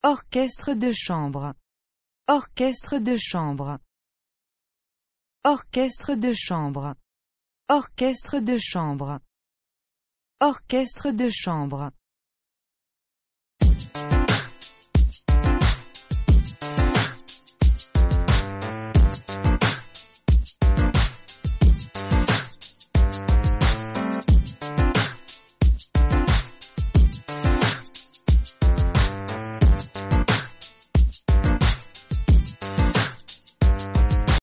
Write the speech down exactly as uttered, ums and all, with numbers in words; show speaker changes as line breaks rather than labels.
orchestre de chambre, orchestre de chambre, orchestre de chambre, orchestre de chambre, orchestre de chambre.